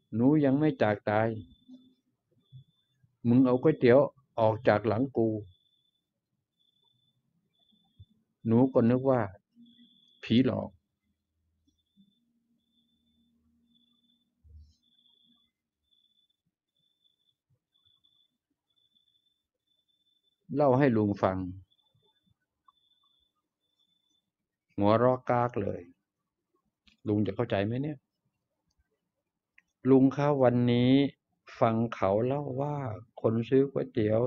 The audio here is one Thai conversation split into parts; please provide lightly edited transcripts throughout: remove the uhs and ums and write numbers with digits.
หนูยังไม่จากตายมึงเอาก๋วยเตี๋ยวออกจากหลังกูหนูก็นึกว่าผีหลอกเล่าให้ลุงฟังหัวเราะกากเลยลุงจะเข้าใจไหมเนี่ยลุงครับวันนี้ฟังเขาเล่าว่าคนซื้อก๋วยเตี๋ยว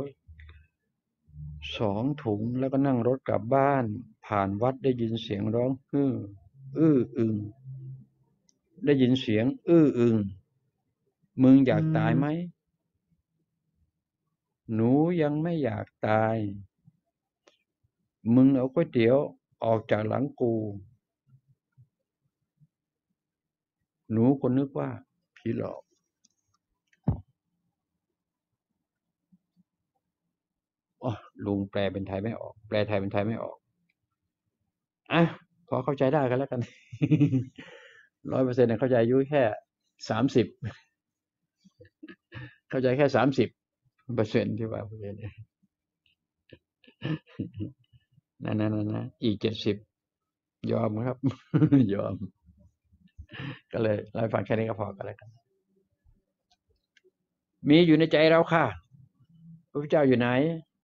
2 ถุงแล้วก็นั่งรถกลับบ้านผ่านวัดได้ยินเสียงร้องอื้ออึงได้ยินเสียงอื้ออึงมึงออืยากตายไหมมหนูยังไม่อยากตายมึงเอาก๋วยเตี๋ยวออกจากหลังกูหนูก็นึกว่าผีหลอกอ๋อลุงแปลเป็นไทยไม่ออกแปลไทยเป็นไทยไม่ออกอ่ะพอเข้าใจได้กันแล้วกัน100%เนี่ยเข้าใจอายุแค่30เข้าใจแค่30%ที่ว่าพูดเนี่ยนะอีก70ยอมครับยอมก็เลยเล่าให้ฟังแค่นี้ก็พอกันแล้วกันมีอยู่ในใจเราค่ะพระพุทธเจ้าอยู่ไหน